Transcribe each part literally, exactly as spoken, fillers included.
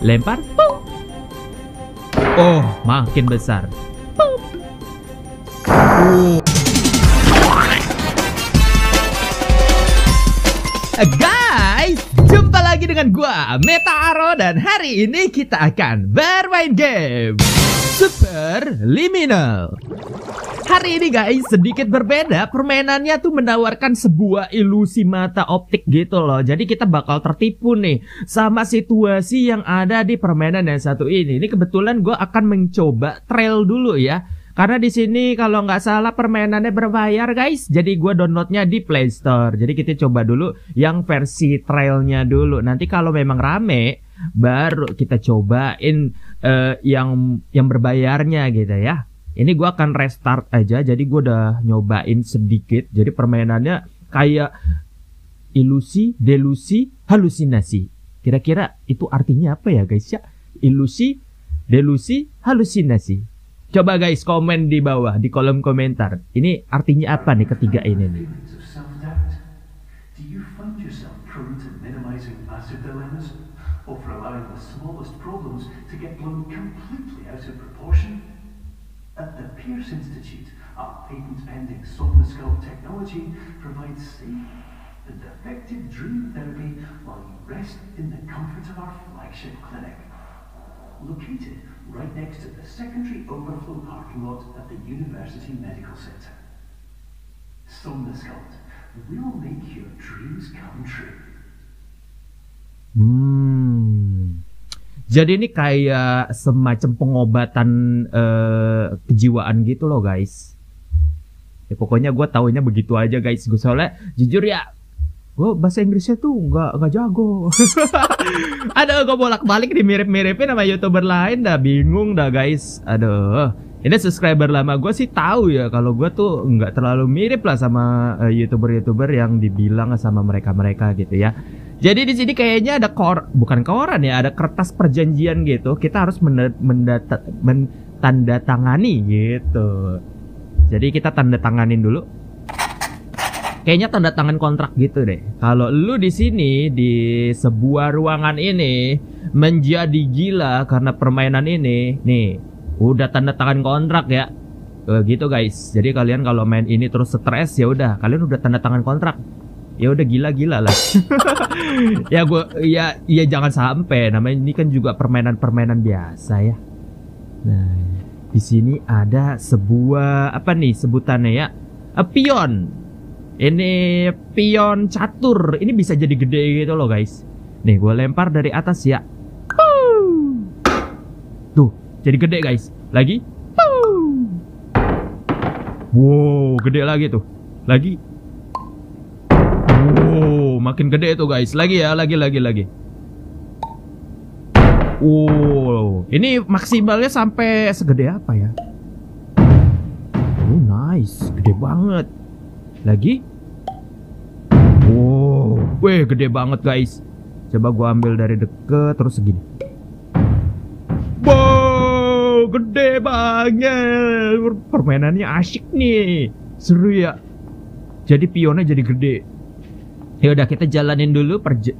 Lempar. Boom. Oh, makin besar. Boom. Oh. Guys, jumpa lagi dengan gua Metaro, dan hari ini kita akan bermain game Superliminal. Hari ini guys sedikit berbeda, permainannya tuh menawarkan sebuah ilusi mata optik gitu loh. Jadi kita bakal tertipu nih sama situasi yang ada di permainan yang satu ini. Ini kebetulan gua akan mencoba trial dulu ya. Karena di sini kalau nggak salah permainannya berbayar guys. Jadi gue downloadnya di Play Store. Jadi kita coba dulu yang versi trialnya dulu. Nanti kalau memang rame, baru kita cobain uh, yang yang berbayarnya gitu ya. Ini gue akan restart aja. Jadi gue udah nyobain sedikit. Jadi permainannya kayak ilusi, delusi, halusinasi. Kira-kira itu artinya apa ya guys ya? Ilusi, delusi, halusinasi. Coba guys komen di bawah di kolom komentar. Ini artinya apa nih ketiga ini nih? At the Pierce Institute, our patent-pending Somnosculpt technology provides safe and effective dream therapy while you rest in the comfort of our flagship clinic. Located right next to the secondary overflow parking lot at the University Medical Center. Somnosculpt will make your dreams come true. Hmm. Jadi ini kayak semacam pengobatan uh, kejiwaan gitu loh guys. Ya pokoknya gue taunya begitu aja guys. Gue soalnya jujur ya, gue bahasa Inggrisnya tuh nggak nggak jago. Aduh, gue bolak-balik dimirip-miripin sama youtuber lain, dah bingung dah guys. Aduh, ini subscriber lama gue sih tahu ya kalau gue tuh nggak terlalu mirip lah sama uh, youtuber-youtuber yang dibilang sama mereka-mereka gitu ya. Jadi di sini kayaknya ada kor, bukan koran ya, ada kertas perjanjian gitu. Kita harus mentandatangani gitu. Jadi kita tanda tanganin dulu. Kayaknya tanda tangan kontrak gitu deh. Kalau lu di sini di sebuah ruangan ini menjadi gila karena permainan ini, nih udah tanda tangan kontrak ya, e, gitu guys. Jadi kalian kalau main ini terus stres ya udah, kalian udah tanda tangan kontrak. Ya udah gila-gila lah. Ya gue, ya, ya jangan sampai. Namanya ini kan juga permainan-permainan biasa ya. Nah, di sini ada sebuah apa nih sebutannya ya? A pion. Ini pion catur. Ini bisa jadi gede gitu loh guys. Nih gue lempar dari atas ya. Tuh jadi gede guys. Lagi. Wow, gede lagi tuh. Lagi. Wow, makin gede tuh guys. Lagi ya, lagi lagi lagi. Wow, ini maksimalnya sampai segede apa ya? Oh nice, gede banget. Lagi. Wow, weh gede banget guys. Coba gua ambil dari deket terus segini. Wow, gede banget. Permainannya asyik nih, seru ya. Jadi pionnya jadi gede. Ya udah kita jalanin dulu perja.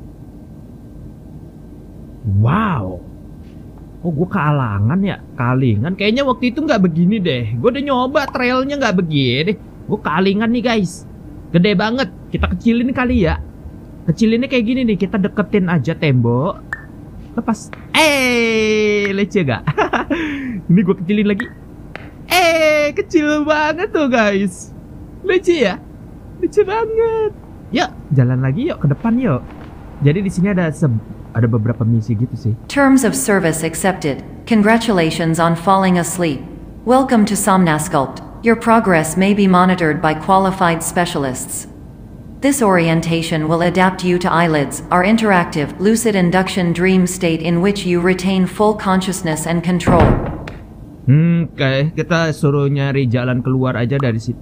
Wow. Oh gue kealangan ya, kalingan. Kayaknya waktu itu nggak begini deh. Gue udah nyoba trailnya nggak begini. Gue kalingan nih guys. Gede banget. Kita kecilin kali ya. Kecilinnya kayak gini nih. Kita deketin aja tembok. Lepas. Eh, leceh gak? Ini gue kecilin lagi. Eh, kecil banget tuh guys. Leceh ya? Leceh banget. Yuk, jalan lagi yuk ke depan yuk. Jadi di sini ada ada beberapa misi gitu sih. Terms of service accepted. Congratulations on falling asleep. Welcome to Somnosculpt. Your progress may be monitored by qualified specialists. This orientation will adapt you to eyelids, our interactive, lucid induction dream state in which you retain full consciousness and control. Hmm, oke, kita suruh nyari jalan keluar aja dari situ.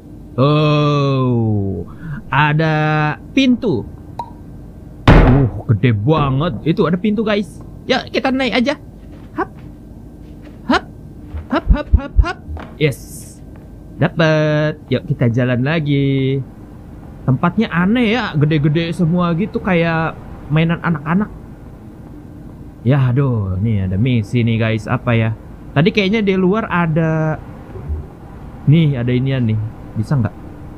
Oh, ada pintu. Uh, gede banget. Itu ada pintu guys. Ya, kita naik aja. Hap. Hap. Hap, hap, hap, hap. Yes. Dapat. Yuk kita jalan lagi. Tempatnya aneh ya, gede-gede semua gitu kayak mainan anak-anak. Ya aduh, nih ada misi nih guys. Apa ya? Tadi kayaknya di luar ada. Nih ada inian nih. Bisa nggak?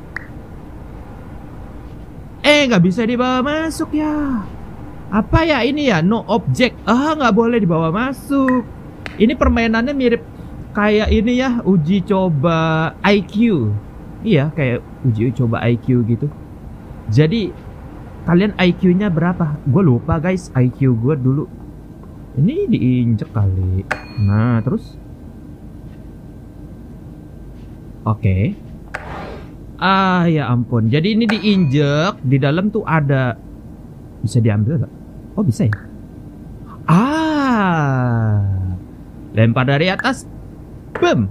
Eh nggak bisa dibawa masuk ya. Apa ya ini ya? No object. Ah nggak boleh dibawa masuk. Ini permainannya mirip kayak ini ya, uji coba I Q. Iya kayak uji coba I Q gitu. Jadi kalian I Q-nya berapa? Gue lupa guys I Q gue dulu. Ini diinjek kali. Nah terus oke okay. Ah ya ampun. Jadi ini diinjek. Di dalam tuh ada. Bisa diambil gak? Oh bisa ya. Ah lempar dari atas. Boom.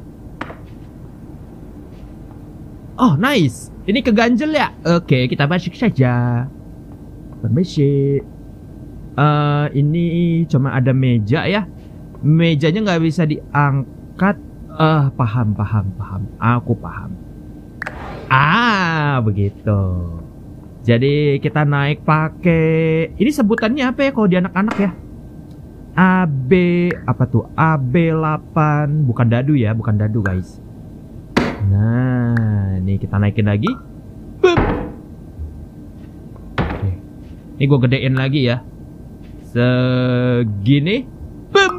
Oh nice. Ini keganjel ya. Oke kita masuk saja. Permisi. Uh, ini cuma ada meja ya. Mejanya nggak bisa diangkat. Ah uh, paham paham paham. Aku paham. Ah begitu. Jadi kita naik pakai. Ini sebutannya apa ya kalau di anak-anak ya? A B apa tuh? A B delapan. Bukan dadu ya, bukan dadu guys. Nah, ini kita naikin lagi. Boom. Oke. Ini gue gedein lagi ya. Segini. Boom.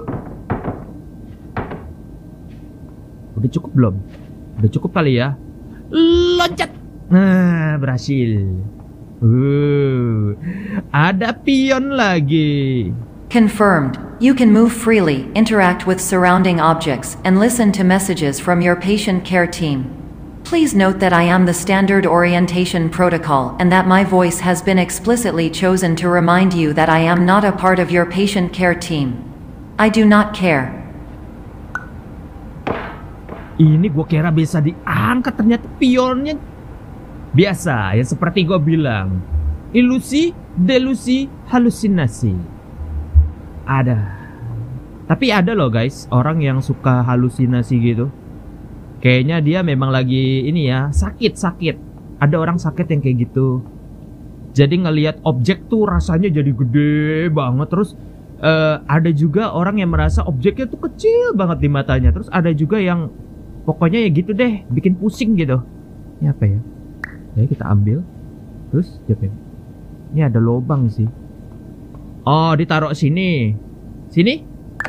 Udah cukup belum? Udah cukup kali ya. Loncat. Nah, berhasil. Uh, ada pion lagi. Confirmed. You can move freely, interact with surrounding objects, and listen to messages from your patient care team. Please note that I am the standard orientation protocol and that my voice has been explicitly chosen to remind you that I am not a part of your patient care team. I do not care. Ini gue kira bisa diangkat, ternyata pionnya biasa ya, seperti gue bilang. Ilusi, delusi, halusinasi. Ada. Tapi ada loh guys, orang yang suka halusinasi gitu. Kayaknya dia memang lagi ini ya, sakit-sakit. Ada orang sakit yang kayak gitu. Jadi ngelihat objek tuh rasanya jadi gede banget. Terus uh, ada juga orang yang merasa objeknya tuh kecil banget di matanya. Terus ada juga yang pokoknya ya gitu deh, bikin pusing gitu. Ini apa ya? Ya kita ambil. Terus siapa? Ini ada lubang sih. Oh, ditaruh sini. Sini?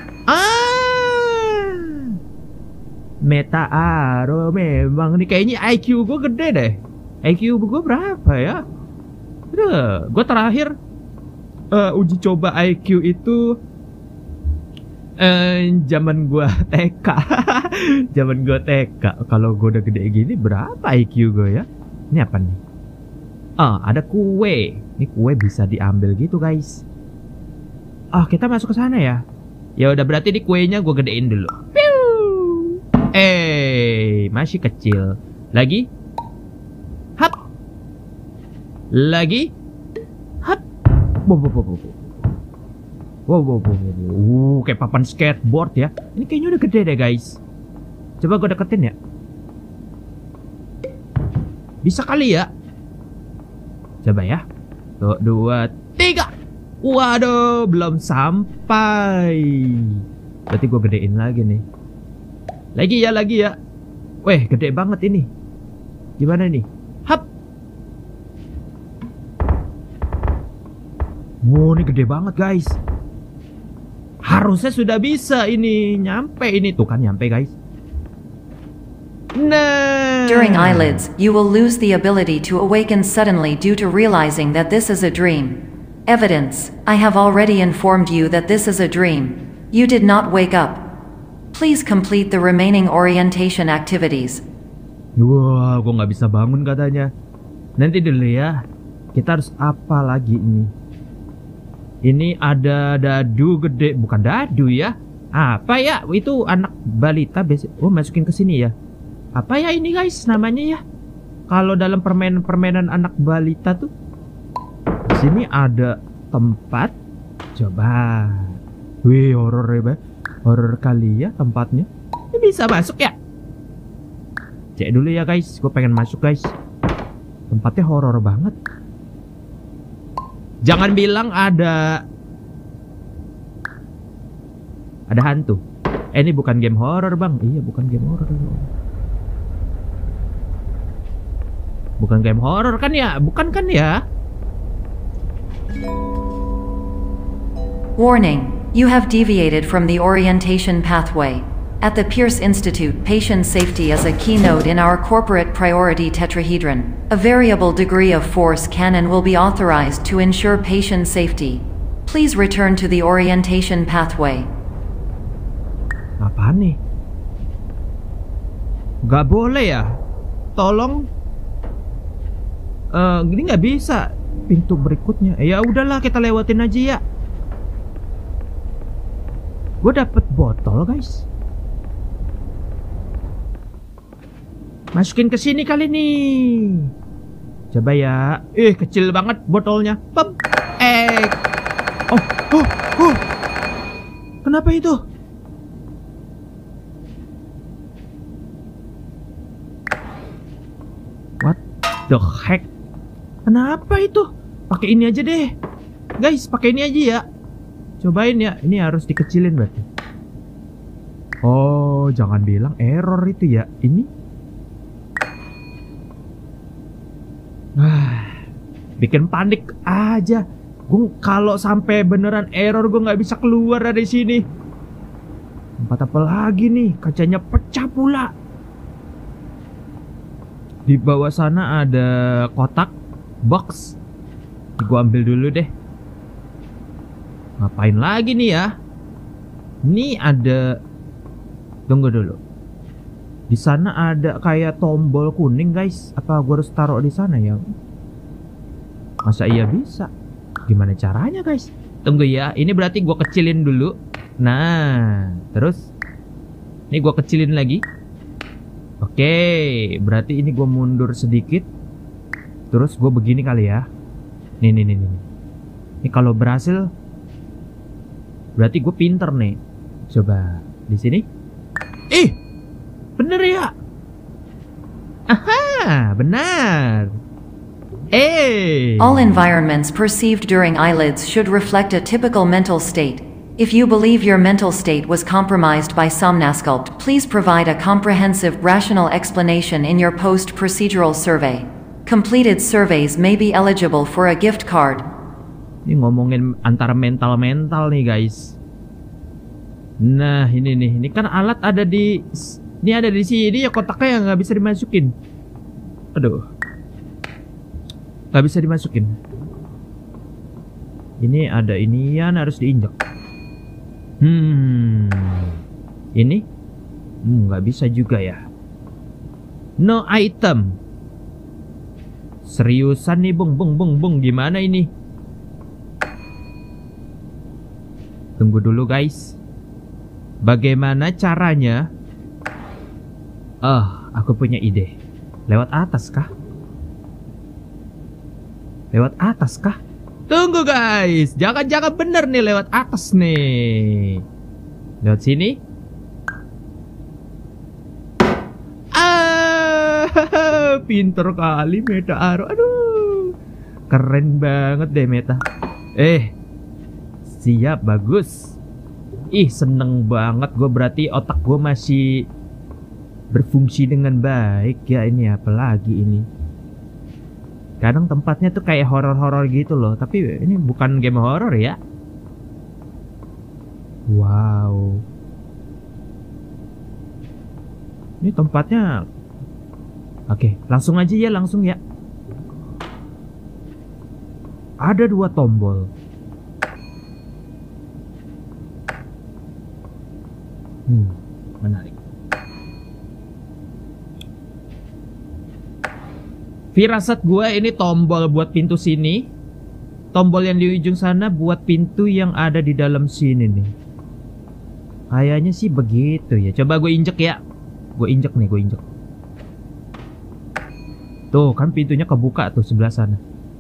Ah. Meta Aro memang nih kayaknya I Q gue gede deh. I Q gue berapa ya? Udah, gue terakhir uh, uji coba I Q itu uh, zaman gue T K. Zaman gue T K. Kalau gue udah gede gini berapa I Q gue ya? Ini apa nih? Ah, ada kue. Ini kue bisa diambil gitu guys. Oh, kita masuk ke sana ya. Ya udah berarti di kuenya gue gedein dulu. Piu. Eh, masih kecil. Lagi. Hap. Lagi. Hap. Wow, wow, wow, wow. Wow, wow, wow, wow. Uh, kayak papan skateboard ya. Ini kayaknya udah gede deh guys. Coba gue deketin ya. Bisa kali ya. Coba ya. Tuh, dua, tiga. Waduh, belum sampai. Berarti gue gedein lagi nih. Lagi ya, lagi ya. Weh, gede banget ini. Gimana nih? Hap. Wow, ini gede banget guys. Harusnya sudah bisa ini. Nyampe ini. Tuh kan nyampe guys. Nah. During eyelids, you will lose the ability to awaken suddenly due to realizing that this is a dream. Evidence, I have already informed you that this is a dream. You did not wake up. Please complete the remaining orientation activities. Wah, gue nggak bisa bangun katanya. Nanti dulu ya. Kita harus apa lagi ini? Ini ada dadu gede, bukan dadu ya? Apa ya? Itu anak balita biasa. Oh, masukin ke sini ya. Apa ya ini guys namanya ya? Kalau dalam permainan-permainan anak balita tuh. Di sini ada tempat. Coba. Wih, horor ya, horor kali ya tempatnya. Ini bisa masuk ya? Cek dulu ya guys, gue pengen masuk guys. Tempatnya horor banget. Jangan bilang ada Ada hantu. Eh, ini bukan game horror, Bang. Iya, bukan game horror. Bukan game horror kan ya? Bukan kan ya? Warning, you have deviated from the orientation pathway. At the Pierce Institute, patient safety is a keynote in our corporate priority tetrahedron. A variable degree of force can and will be authorized to ensure patient safety. Please return to the orientation pathway. Apaan nih? Gak boleh ya? Tolong. Uh, gini nggak bisa. Pintu berikutnya. Ya udahlah, kita lewatin aja ya. Gue dapet botol, guys. Masukin ke sini kali nih. Coba ya. Ih, kecil banget botolnya. Pem. Eh. Oh, oh, oh. Kenapa itu? What the heck? Kenapa itu? Pakai ini aja deh. Guys, pakai ini aja ya. Cobain ya. Ini harus dikecilin berarti. Oh, jangan bilang error itu ya. Ini ah, bikin panik aja. Gue kalau sampai beneran error, gue nggak bisa keluar dari sini. Tempat apa lagi nih? Kacanya pecah pula. Di bawah sana ada kotak box. Gue ambil dulu deh. Ngapain lagi nih ya? Ini ada. Tunggu dulu. Di sana ada kayak tombol kuning, guys. Apa gue harus taruh di sana ya? Masa iya bisa? Gimana caranya, guys? Tunggu ya. Ini berarti gue kecilin dulu. Nah, terus ini gue kecilin lagi. Oke, berarti ini gue mundur sedikit. Terus gue begini kali ya. Nih, nih, nih, nih. Ini kalau berhasil, berarti gue pinter nih. Coba di sini. Ih! Bener ya? Aha, benar. Eh. All environments perceived during eyelids should reflect a typical mental state. If you believe your mental state was compromised by Somnasculpt, please provide a comprehensive, rational explanation in your post-procedural survey. Completed surveys may be eligible for a gift card. Ini ngomongin antara mental-mental nih, guys. Nah, ini nih. Ini kan alat ada di... Ini ada di sini ya, kotaknya yang nggak bisa dimasukin. Aduh, nggak bisa dimasukin. Ini ada inian harus diinjak. Hmm, ini hmm, nggak bisa juga ya. No item. Seriusan nih, bung, bung, bung, bung, gimana ini? Tunggu dulu, guys. Bagaimana caranya? Ah, aku punya ide. Lewat atas kah? Lewat atas kah? Tunggu, guys. Jangan-jangan bener nih lewat atas nih. Lewat sini. Ah, pinter kali Meta Aro. Aduh, keren banget deh Meta. Eh, siap, bagus. Ih, seneng banget gue, berarti otak gue masih berfungsi dengan baik ya. Ini apalagi ini. Kadang tempatnya tuh kayak horor-horor gitu loh, tapi ini bukan game horor ya. Wow. Ini tempatnya. Oke, langsung aja ya, langsung ya. Ada dua tombol. Hmm, menarik. Firasat gue ini tombol buat pintu sini. Tombol yang di ujung sana buat pintu yang ada di dalam sini nih. Kayaknya sih begitu ya. Coba gue injek ya. Gue injek nih, gue injek. Tuh kan pintunya kebuka tuh sebelah sana.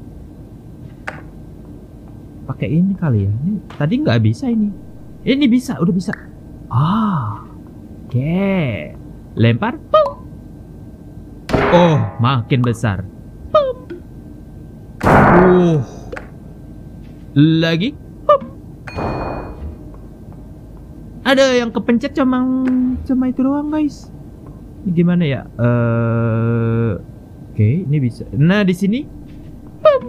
Pakai ini kali ya. Ini, tadi nggak bisa ini. Ini bisa, udah bisa. Ah, oke. Okay. Lempar. Pum. Oh, makin besar. Pum. Uh. Lagi. Pum. Ada yang kepencet cuma cuma itu doang guys. Ini gimana ya? Uh, Oke, okay, ini bisa. Nah di sini. Pum.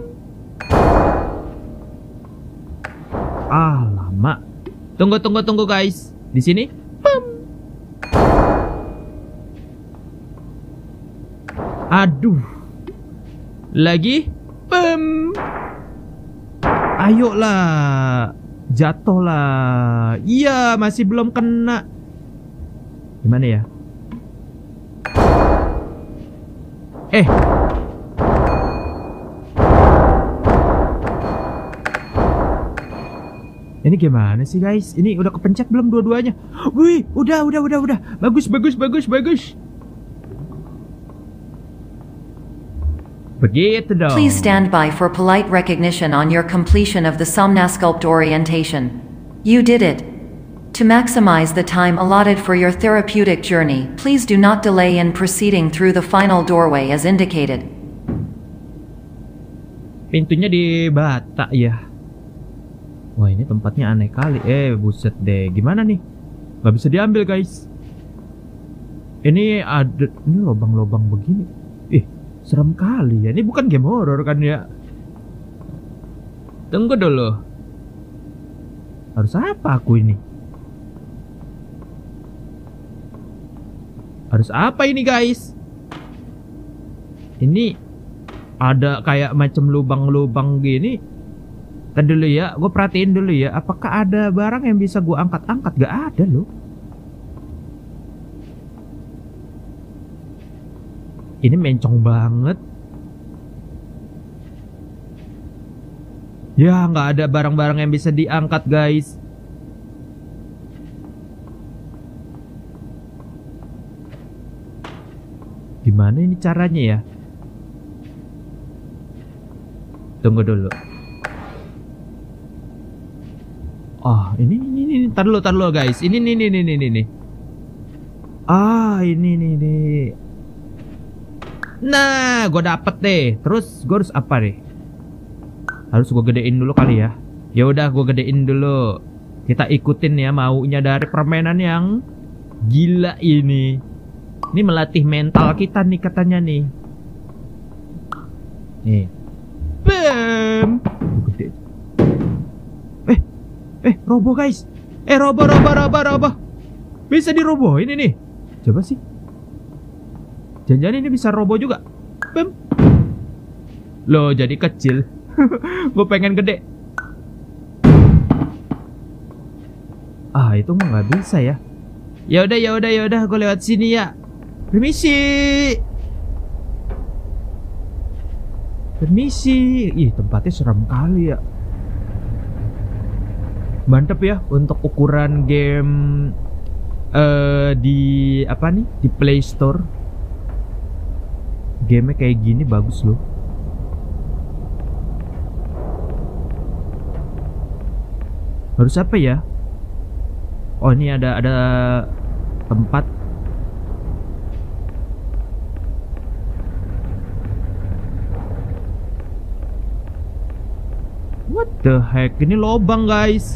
Ah lama. Tunggu tunggu tunggu guys. Di sini. Pum. Aduh. Lagi. Pum. Ayolah. Jatuh lah. Iya, masih belum kena. Gimana ya? Eh. Ini gimana sih guys? Ini udah kepencet belum dua-duanya? Wih, udah, udah, udah, udah. Bagus, bagus, bagus, bagus. Begitu dong. Please stand by for polite recognition on your completion of the Somnasculpt orientation. You did it. To maximize the time allotted for your therapeutic journey, please do not delay in proceeding through the final doorway as indicated. Pintunya di bata ya. Wah ini tempatnya aneh kali. Eh buset deh. Gimana nih? Gak bisa diambil guys. Ini ada. Ini lubang-lubang begini. Ih serem kali ya. Ini bukan game horror kan ya. Tunggu dulu. Harus apa aku ini? Harus apa ini guys? Ini ada kayak macam lubang-lubang gini. Tadi dulu ya, gue perhatiin dulu ya. Apakah ada barang yang bisa gue angkat-angkat? Gak ada loh. Ini mencong banget. Ya nggak ada barang-barang yang bisa diangkat guys. Gimana ini caranya ya? Tunggu dulu. Oh ini ini ini tar dulu tar dulu guys. Ini ini ini ini ini. Ah ini ini ini. Nah, gue dapet deh. Terus gue harus apa deh? Harus gue gedein dulu kali ya. Ya udah, gue gedein dulu. Kita ikutin ya maunya dari permainan yang gila ini. Ini melatih mental kita nih katanya nih. Nih. Bam. Gede. Eh, eh, roboh guys. Eh, roboh, roboh, roboh, roboh. Bisa dirobohin ini nih. Coba sih. Jangan-jangan ini bisa roboh juga. Bam. Loh jadi kecil. Gue pengen gede. Ah itu mah nggak bisa ya. Ya udah ya udah ya udah gue lewat sini ya. Permisi. Permisi. Ih tempatnya serem kali ya. Mantep ya untuk ukuran game uh, di apa nih di Play Store. Game kayak gini bagus loh. Harus apa ya? Oh ini ada ada tempat. What the heck? Ini lobang guys.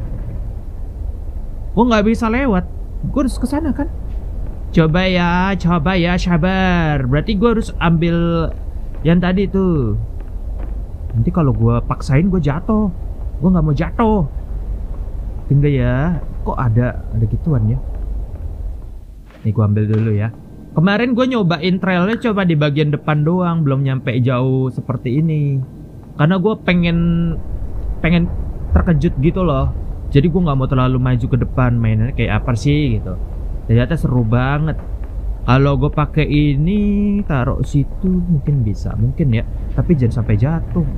Gua nggak bisa lewat. Gua harus ke sana kan? Coba ya, coba ya, sabar. Berarti gue harus ambil yang tadi tuh. Nanti kalau gue paksain gue jatuh. Gue nggak mau jatuh. Tinggal ya. Kok ada ada gituan ya? Nih gue ambil dulu ya. Kemarin gue nyobain trailnya coba di bagian depan doang, belum nyampe jauh seperti ini. Karena gue pengen pengen terkejut gitu loh. Jadi gue nggak mau terlalu maju ke depan, mainnya kayak apa sih gitu. Ternyata seru banget. Kalau gue pakai ini taruh situ mungkin bisa, mungkin ya. Tapi jangan sampai jatuh.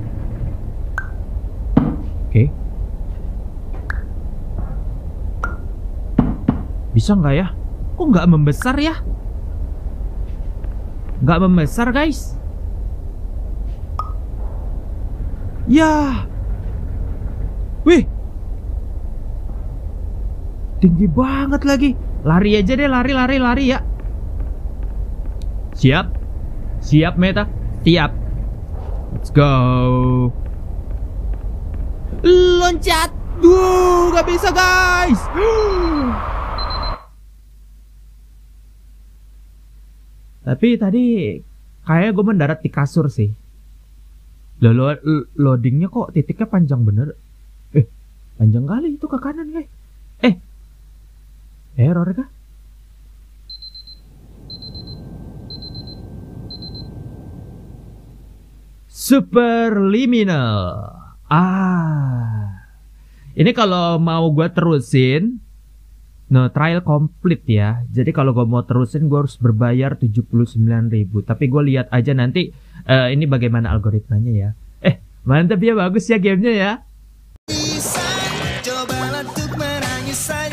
Oke. Okay. Bisa nggak ya? Kok nggak membesar ya? Nggak membesar guys. Ya. Wih. Tinggi banget lagi. Lari aja deh, lari, lari, lari ya. Siap. Siap Meta. Siap. Let's go. Loncat. Duh, gak bisa guys. Tapi tadi kayak gue mendarat di kasur sih. Lo, lo, loadingnya kok titiknya panjang bener. Eh, panjang kali itu ke kanan guys. Eh, error kah? Superliminal. Ah, ini kalau mau gue terusin, no trial complete ya. Jadi kalau gue mau terusin gue harus berbayar tujuh puluh sembilan ribu. Tapi gue lihat aja nanti uh, ini bagaimana algoritmanya ya. Eh, mantap ya, bagus ya gamenya ya. Coba untuk menangis saya.